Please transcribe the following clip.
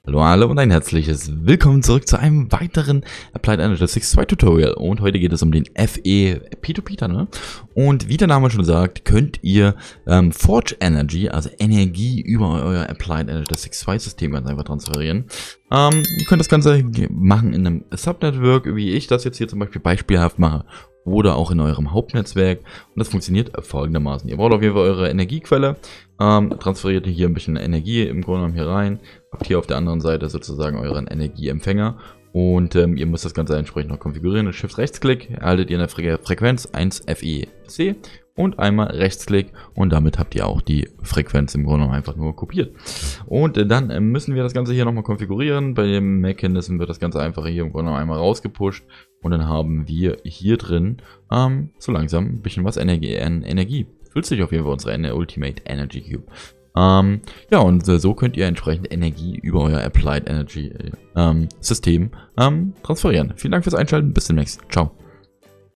Hallo alle und ein herzliches Willkommen zurück zu einem weiteren Applied Analytics 2 Tutorial. Und heute geht es um den FE P2P Tunnel. Und wie der Name schon sagt, könnt ihr Forge Energy, also Energie über euer Applied Analytics 2 System ganz einfach transferieren. Ihr könnt das Ganze machen in einem Subnetwork, wie ich das jetzt hier zum Beispiel beispielhaft mache. Oder auch in eurem Hauptnetzwerk. Und das funktioniert folgendermaßen. Ihr braucht auf jeden Fall eure Energiequelle. Transferiert hier ein bisschen Energie im Grunde genommen hier rein. Habt hier auf der anderen Seite sozusagen euren Energieempfänger. Und ihr müsst das Ganze entsprechend noch konfigurieren. Shift-Rechtsklick erhaltet ihr eine Frequenz 1 FEC. Und einmal Rechtsklick und damit habt ihr auch die Frequenz im Grunde genommen einfach nur kopiert. Und dann müssen wir das Ganze hier nochmal konfigurieren. Bei dem Mechanism wird das Ganze einfach hier im Grunde genommen einmal rausgepusht. Und dann haben wir hier drin so langsam ein bisschen was Energie. Füllt sich auf jeden Fall unsere Ultimate Energy Cube. Ja, und so könnt ihr entsprechend Energie über euer Applied Energy System transferieren. Vielen Dank fürs Einschalten. Bis demnächst. Ciao.